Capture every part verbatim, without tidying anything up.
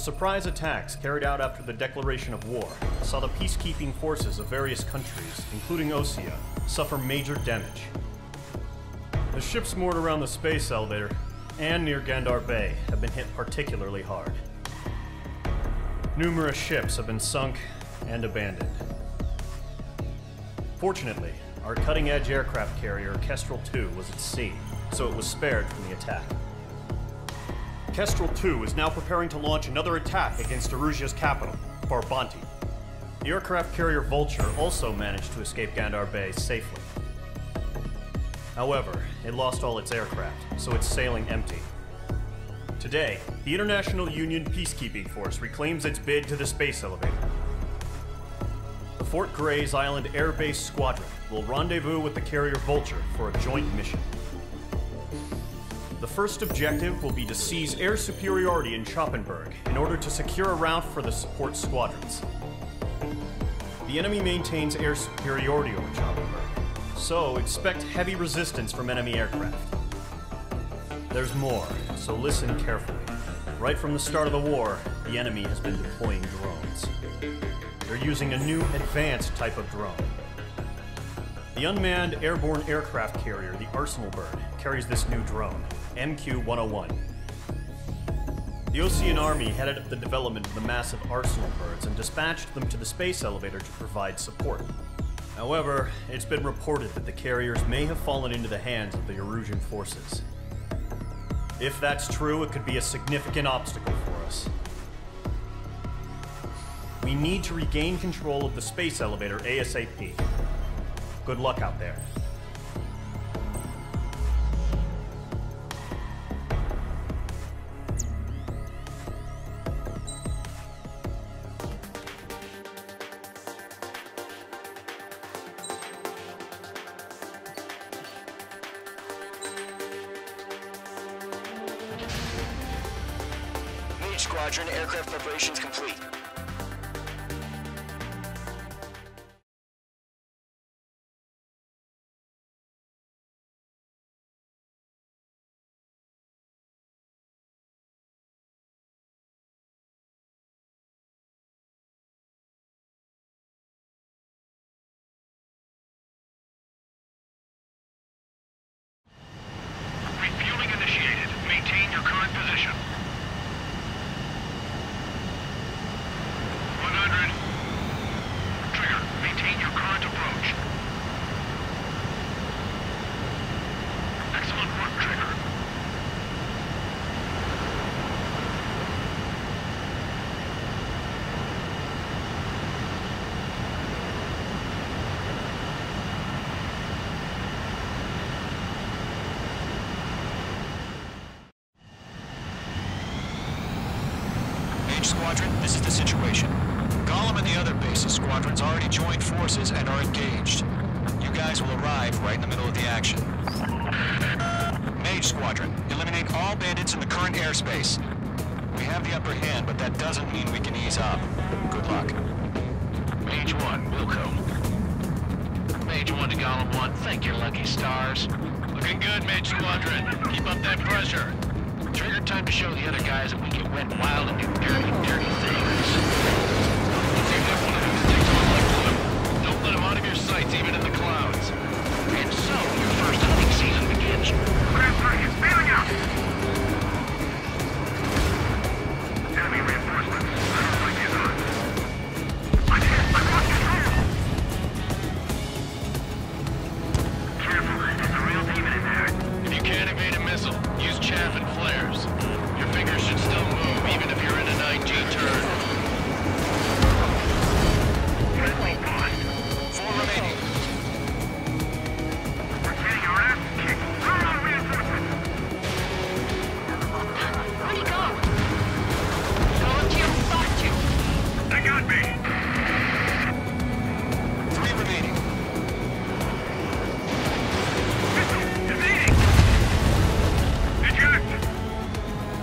surprise attacks carried out after the declaration of war saw the peacekeeping forces of various countries, including Osea, suffer major damage. The ships moored around the space elevator and near Gandar Bay have been hit particularly hard. Numerous ships have been sunk and abandoned. Fortunately, our cutting-edge aircraft carrier Kestrel two was at sea, so it was spared from the attack. Kestrel two is now preparing to launch another attack against Erusia's capital, Farbanti. The aircraft carrier Vulture also managed to escape Gandar Bay safely. However, it lost all its aircraft, so it's sailing empty. Today, the International Union Peacekeeping Force reclaims its bid to the space elevator. The Fort Gray's Island Air Base Squadron will rendezvous with the carrier Vulture for a joint mission. The first objective will be to seize air superiority in Schoppenberg in order to secure a route for the support squadrons. The enemy maintains air superiority over Schoppenberg, so expect heavy resistance from enemy aircraft. There's more, so listen carefully. Right from the start of the war, the enemy has been deploying drones. They're using a new advanced type of drone. The unmanned airborne aircraft carrier, the Arsenal Bird, carries this new drone, M Q one oh one. The Osean Army headed up the development of the massive Arsenal Birds and dispatched them to the space elevator to provide support. However, it's been reported that the carriers may have fallen into the hands of the Erusian forces. If that's true, it could be a significant obstacle for us. We need to regain control of the space elevator ASAP. Good luck out there. Mage Squadron, aircraft preparations complete. Refueling initiated. Maintain your current position. one hundred. Trigger, maintain your current approach. Excellent work, Trigger. Mage Squadron, this is the situation. Gollum and the other bases squadrons already joined forces and are engaged. You guys will arrive right in the middle of the action. Mage Squadron, eliminate all bandits in the current airspace. We have the upper hand, but that doesn't mean we can ease up. Good luck. Mage one, Wilco. Mage one to Gollum one, thank your lucky stars. Looking good, Mage Squadron. Keep up that pressure. Trigger, time to show the other guys that we get wet and wild and do dirty, dirty things. If you have one of these things on like blue, don't let them out of your sights, even in the clouds. And so, your first hunting season begins. Craft three is bailing out! Enemy reinforcements. I don't like these on. I'm hit! I lost control! Careful, there's a real demon in there. If you can't evade a missile, use chaff and flares. Your fingers should still move, even if you're in an I G turn. Four remaining. We're getting our ass kicked. Run on reinforcements! Where'd he go? Go into your spot, you. They got me! Three remaining. Missile! Evading! Eject!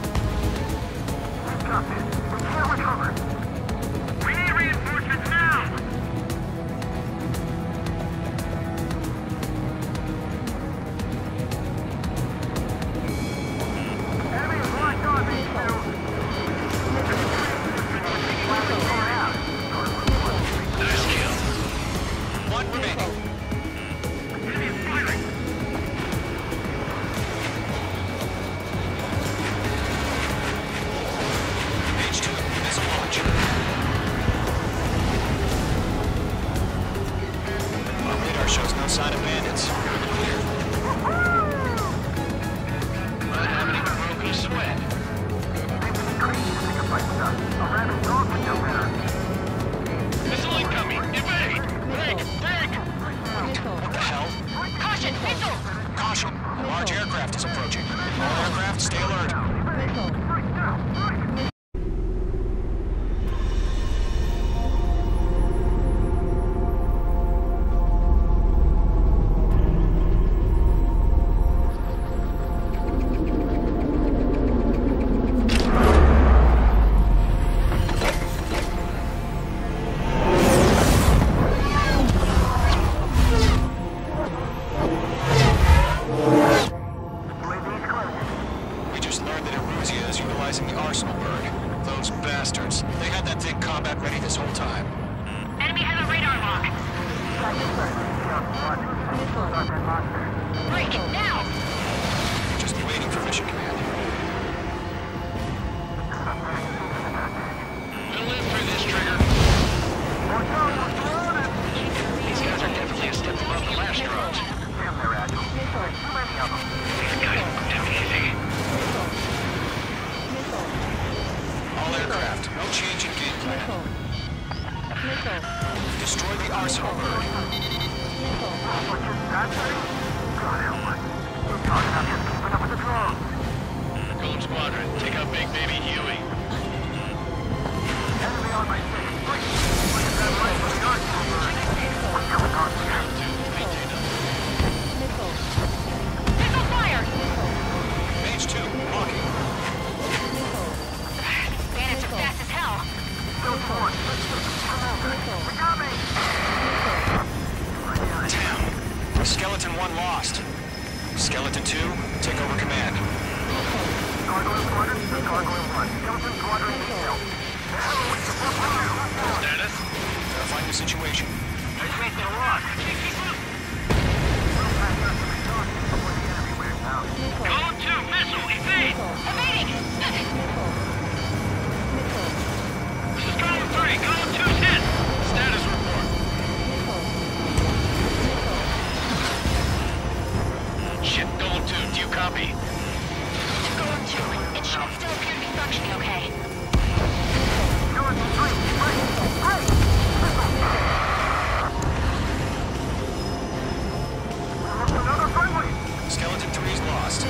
Large aircraft is approaching. All aircraft, stay alert. Destroy the arsenal bird. Golem Squadron, take out Big Baby Huey. Enemy on my Missile fire! Mage two, walking. Bandits are fast as hell. Damn. Skeleton one lost. Skeleton two, take over command. Gargoyle Squadron, Gargoyle one. Skeleton Squadron detail. Status? Verifying the situation. Let's make the walk. Golem two, missile, evade! Evading! This is Golem three, Golem two's hit! Status report. Shit, Golem two, do you copy? Golem two, it should still appear to be functioning okay. Skeleton three is lost.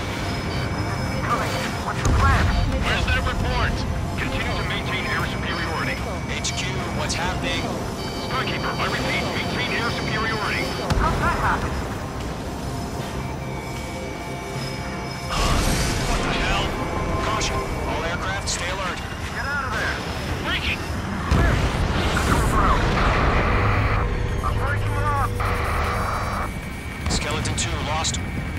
Where's that report? Continue to maintain air superiority. H Q, what's happening? Starkeeper, I repeat, maintain air superiority. How'd that happen? What the hell? Caution, all aircraft, stay alert. Get out of there. Breaking! Control throw. I'm breaking up. Skeleton two lost.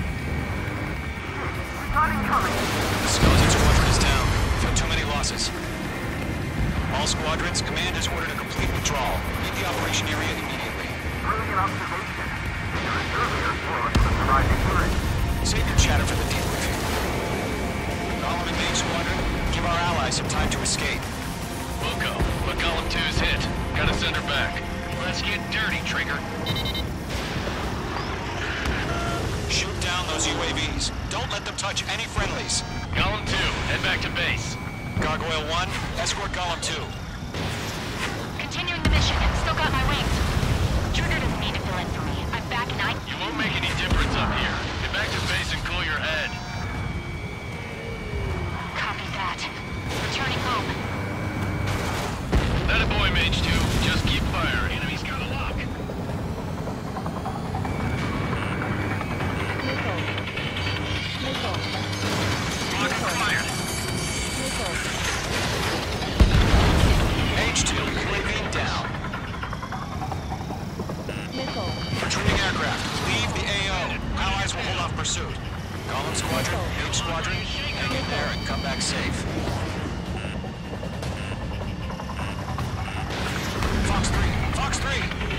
Not incoming. Skeleton squadron is down. Feel too many losses. All squadrons, command has ordered a complete withdrawal. Leave the operation area immediately. Brilliant observation. Earlier, for the surviving bird. Save your chatter for the debriefing. Golem and Mage squadron, give our allies some time to escape. Wilco, but Golem two's hit. Gotta send her back. Let's get dirty, Trigger. Shoot down those U A Vs. Don't let them touch any friendlies. Golem two, head back to base. Gargoyle one, escort Golem two. Continuing the mission, still got my wings. Trigger doesn't need to fill in for me. I'm back and I... You won't make any difference up here. Get back to base and cool your head. Copy that. Returning home. That a boy, Mage two. Just keep fire. Enemy's got a lock. Lock acquired. H two, U A V down. Retreating aircraft, leave the A O. Allies will hold off pursuit. Golem squadron, Mage squadron, hang in there and come back safe. Fox three, Fox three!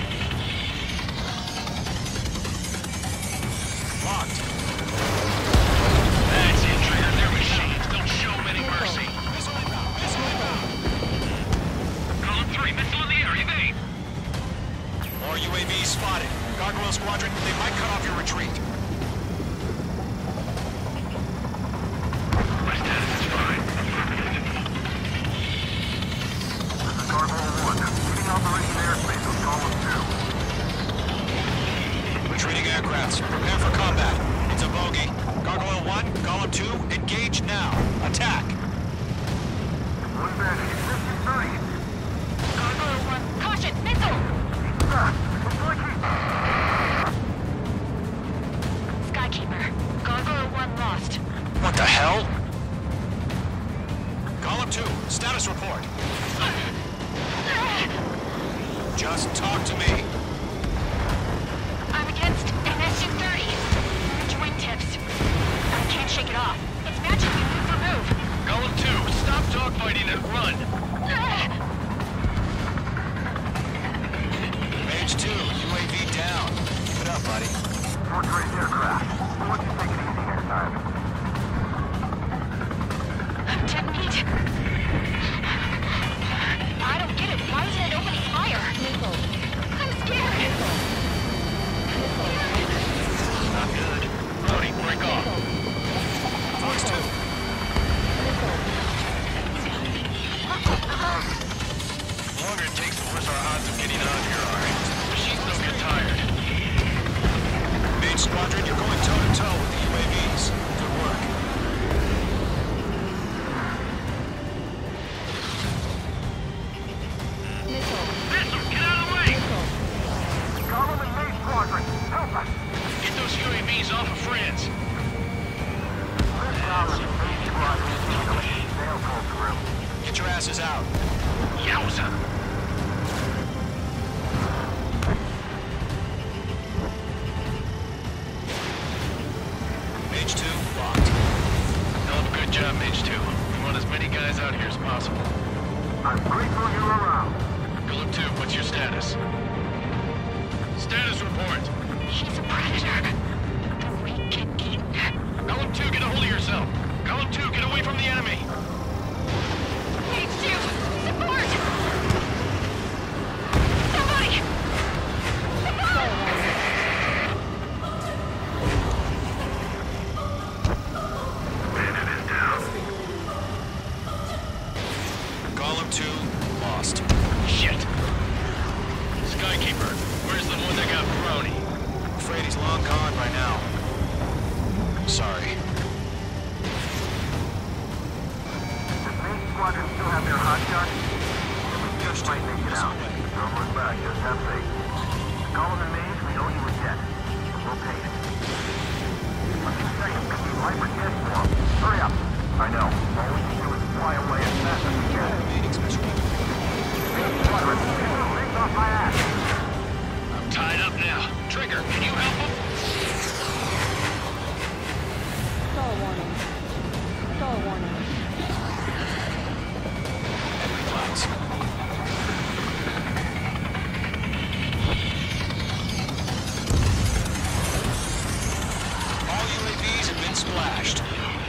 Locked. That's it, Trigger. They're machines. Don't show them any mercy. Missile inbound, missile inbound! Golem three, missile in the air. Evade. More U A Vs spotted. Gargoyle squadron, they might cut off your retreat. My status is fine. This is Gargoyle one. Leading operation airspace of Golem two. Retreating aircrafts, prepare for combat. I'm lost. What the hell? Column two, status report. Just talk to me. I'm against an S U thirty. Orange wingtips. I can't shake it off. It's matching me move for move. Golem two, stop dogfighting and run. Mage two, U A V down. Keep it up, buddy. Force race aircraft. I want you to take it easy next time. Dead meat. I don't get it. Why isn't it opening fire? I'm scared. Not good. Brody, break off. Force two. The longer it takes, the worse our odds of getting out of here are. Machines don't get tired. Mage Squadron, you're going toe-to-toe with the U A Vs. Good work. Missile, get out of the way! Column and Mage Squadron, help us! Get those U A Vs off of friends. This Column and Mage Squadron is handling. They'll pull through. Get your asses out. Yowza. Mage two, locked. Hell of a good job, Mage two. We want as many guys out here as possible. I'm grateful you're around. Golem two, what's your status? Status report. He's a predator. The weak get eaten. Golem two, get a hold of yourself. Golem two, get away from the enemy. Mage two, support! Somebody! Column two, lost. Shit. Skykeeper, where's the one that got Brony? Afraid he's long gone by now. Sorry. Does Mage Squadron still have their hot shot? We just might make it out. Don't look back, just have faith. Column and Mage, we owe you a debt. We'll pay it. A few seconds could be life or death for them. Hurry up. I know. All we can do is fly away as fast as we can. Remaining special weapon. Mage Squadron, rings off my ass. I'm tied up now. Trigger, can you help him? Star warning. Star warning. Enemy clouds. All U A Vs have been splashed.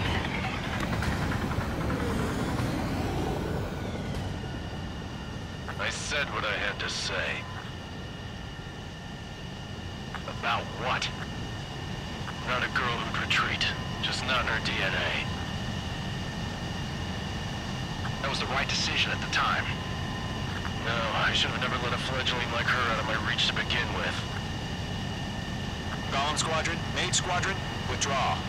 I said what I had to say. About what? Not a girl who'd retreat. Just not in her D N A. That was the right decision at the time. No, I should have never let a fledgling like her out of my reach to begin with. Golem Squadron, Mage Squadron, withdraw.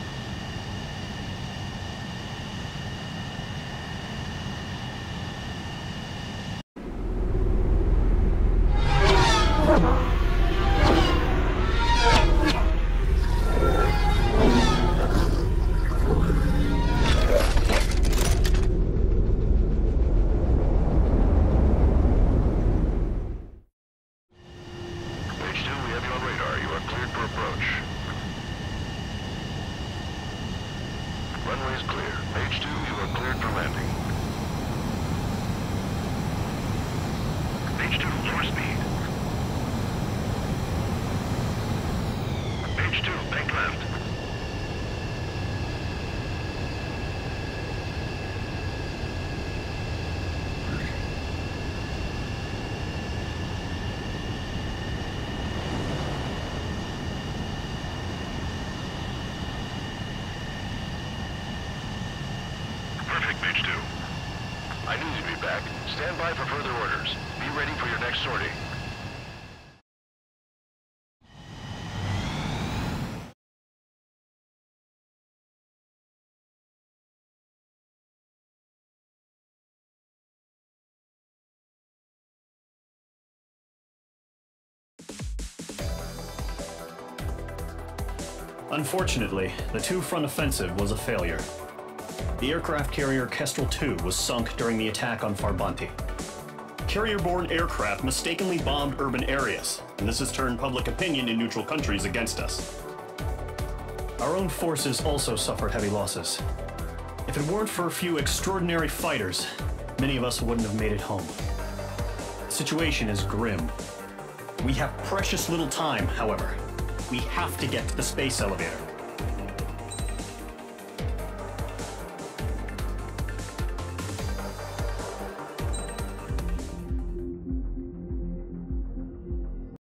H two, we have you on radar. You are cleared for approach. Runway is clear. H two, you are cleared for landing. H two, lower speed. H two, bank left. Perfect, Mage two. I knew you'd be back. Stand by for further orders. Be ready for your next sortie. Unfortunately, the two-front offensive was a failure. The aircraft carrier Kestrel two was sunk during the attack on Farbanti. Carrier-borne aircraft mistakenly bombed urban areas, and this has turned public opinion in neutral countries against us. Our own forces also suffered heavy losses. If it weren't for a few extraordinary fighters, many of us wouldn't have made it home. The situation is grim. We have precious little time, however. We have to get to the space elevator.